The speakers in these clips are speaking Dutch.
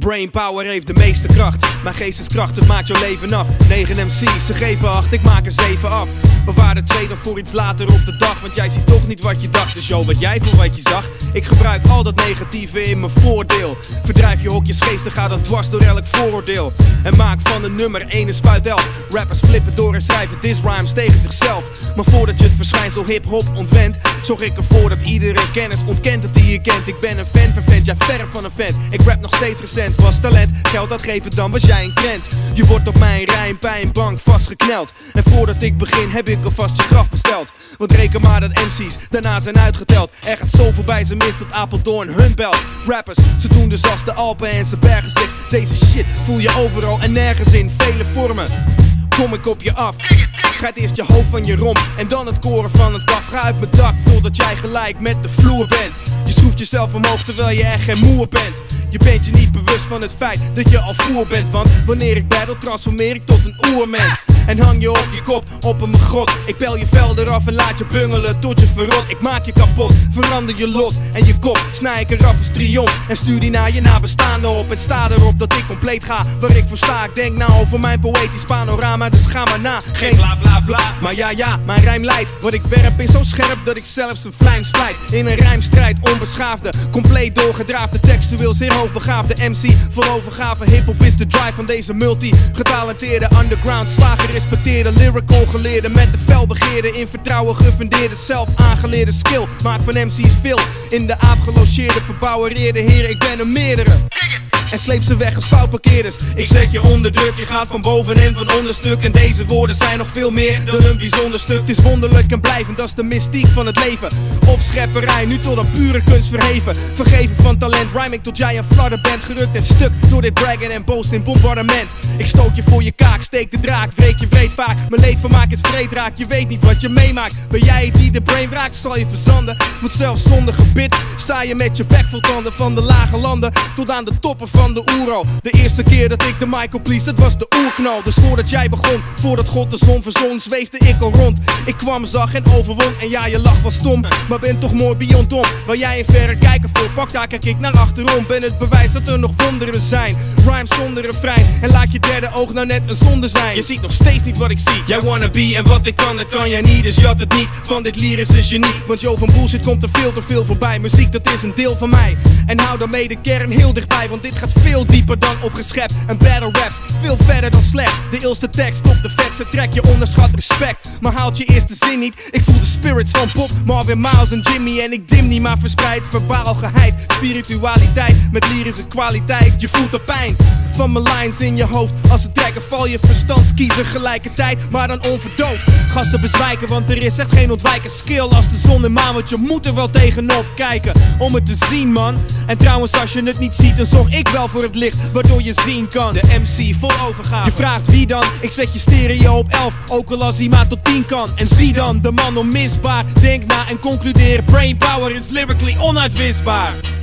Brainpower heeft de meeste kracht. Mijn geesteskracht, het maakt jouw leven af. 9 MC's, ze geven 8, ik maak er 7 af. Bewaar de 2 dan voor iets later op de dag. Want jij ziet toch niet wat je dacht, dus yo, wat jij voor wat je zag. Ik gebruik al dat negatieve in mijn voordeel. Verdrijf je hokjesgeesten, ga dan dwars door elk vooroordeel. En maak van een nummer 1 een spuit 11. Rappers flippen door en schrijven diss-rhymes tegen zichzelf. Maar voordat je het verschijnsel hip-hop ontwent, zorg ik ervoor dat iedereen kennis ontkent dat die je kent. Ik ben een fan van vent, jij verre van een vent. Ik rap nog steeds recent, was talent. Geld uitgeven, dan was jij een krent. Je wordt op mijn rijm bij een bank vastgekneld. En voordat ik begin heb ik alvast je graf besteld. Want reken maar dat MC's daarna zijn uitgeteld. Er gaat zo voorbij, ze mist tot Apeldoorn hun belt. Rappers, ze doen dus als de Alpen en ze bergen zich. Deze shit voel je overal en nergens in vele vormen. Kom ik op je af. Scheid eerst je hoofd van je romp en dan het koren van het kaf. Ga uit mijn dak totdat jij gelijk met de vloer bent. Je schroeft jezelf omhoog terwijl je echt geen moer bent. Je bent je niet bewust van het feit dat je al voer bent. Want wanneer ik battle transformeer ik tot een oermens. En hang je op je kop op een grot. Ik pel je vel eraf en laat je bungelen tot je verrot. Ik maak je kapot, verander je lot en je kop snij ik eraf als triomf. En stuur die naar je nabestaanden op. En sta erop dat ik compleet ga waar ik voor sta. Ik denk nou over mijn poëtisch panorama, dus ga maar na. Geen bla bla bla, maar ja, mijn rijm leidt. Wat ik werp is zo scherp dat ik zelfs een vlijm splijt. In een rijmstrijd, onbeschaafde, compleet doorgedraafde, textueel zeer hoogbegaafde MC. Vol overgave, hiphop is de drive van deze multi-getalenteerde underground, zwaar gerespecteerde lyrical geleerde. Met de felbegeerde, in vertrouwen gefundeerde, zelf aangeleerde skill. Maak van MC's veel, in de aap gelogeerde, verbouwereerde heren, ik ben een meerdere. En sleep ze weg als foutparkeerders. Ik zet je onder druk, je gaat van boven en van onderstuk. En deze woorden zijn nog veel meer dan een bijzonder stuk. Het is wonderlijk en blijvend, dat is de mystiek van het leven. Opschepperij, nu tot een pure kunst verheven. Vergeven van talent, rhyme ik tot jij een fladder bent. Gerukt en stuk door dit braggen en boost in bombardement. Ik stoot je voor je kaak, steek de draak, wreek je vreed vaak. Mijn leedvermaak is vreedraak, je weet niet wat je meemaakt. Ben jij het die de brain raakt, zal je verzanden. Want zelfs zonder gebit sta je met je bek vol tanden. Van de lage landen tot aan de toppen van de oeral. De eerste keer dat ik de mic opblies, dat was de oerknal. Dus voordat jij begon, voordat God de zon verzon, zweefde ik al rond. Ik kwam, zag en overwon. En ja, je lach was stom, maar ben toch mooi beyond om. Waar jij een verre kijker voor pakt, daar kijk ik naar achterom. Ben het bewijs dat er nog wonderen zijn. Rhymes zonder refrein, en laat je derde oog nou net een zonde zijn. Je ziet nog steeds niet wat ik zie. Jij wannabe en wat ik kan, dat kan jij niet. Dus jat het niet van dit lyrische genie. Want joh, van bullshit komt er veel te veel voorbij. Muziek, dat is een deel van mij. En hou daarmee de kern heel dichtbij, want dit gaat veel dieper dan opgeschept. En battle raps, veel verder dan slecht. De ilste tekst op de vetste track, je onderschat respect. Maar haalt je eerste zin niet. Ik voel de spirits van Pop, Marvin, Miles en Jimmy. En ik dim niet, maar verspreid verbaal geheid. Spiritualiteit met lyrische kwaliteit. Je voelt de pijn van mijn lines in je hoofd. Als ze trekken val je verstandskiezer gelijkertijd, maar dan onverdoofd. Gasten bezwijken, want er is echt geen ontwijken. Skill als de zon en maan, want je moet er wel tegenop kijken om het te zien, man. En trouwens, als je het niet ziet, dan zorg ik wel voor het licht, waardoor je zien kan. De MC vol overgave. Je vraagt wie dan? Ik zet je stereo op 11, ook al als hij maar tot 10 kan. En zie dan, de man onmisbaar. Denk na en concludeer, brainpower is lyrically onuitwisbaar.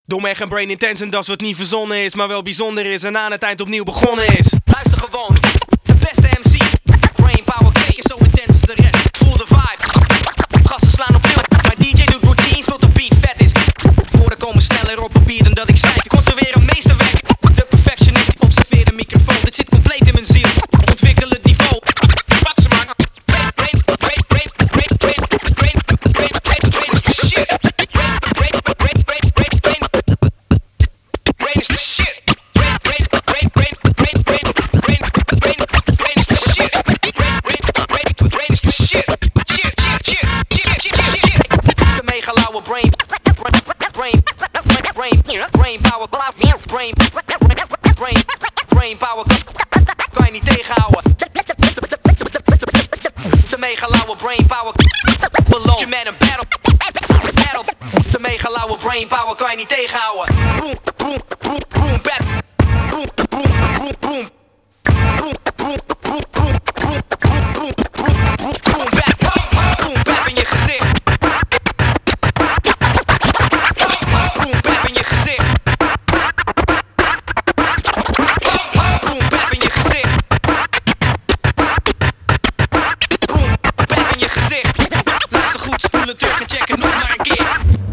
Dom echt een brain intense en dat is wat niet verzonnen is, maar wel bijzonder is en aan het eind opnieuw begonnen is. Luister gewoon, de beste MC. Brain power, kijk zo intens als de rest. Het voel de vibe, gassen slaan op til. Mijn DJ doet routines tot de beat vet is. Woorden komen sneller op papier dan dat ik schrijf. Ik conserveer een meesterwerk. De perfectionist die observeert de microfoon. Dit zit compleet in mijn ziel. Ontwikkel het niveau. Wat ze maken. Brain is the shit. Brain is the shit. Brain power, kan je niet tegenhouden. De mega lauwe brain power, beloon je met een battle. De mega lauwe brain power kan je niet tegenhouden. Boom, boom, boom, boom, bap. Boom, boom, boom, boom. Boom, boom, boom, boom, boom, boom, boom, boom, boom, bap. Boom, bap in je gezicht. Boom, bap in je gezicht. Boom, bap in je gezicht. Boom, bap in je gezicht. Luister goed, spoelen terug en checken nog maar een keer.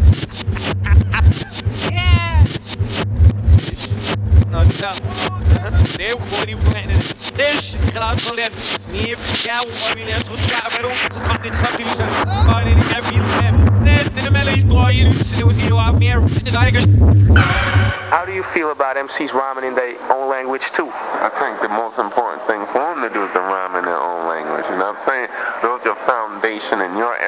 Nou, die staat. Nee, gewoon niet voor een. Dus, het geluid van hem. Sneef, ja, maar wie heeft gesproken waarom? Het is dit zag jullie zo. Maar ik heb hier hem. Net in de melodies gooien nu. Ze doen hier wat meer. How do you feel about MCs rhyming in their own language too? I think the most important thing for them to do is to rhyme in their own language. You know what I'm saying? Build your foundation in your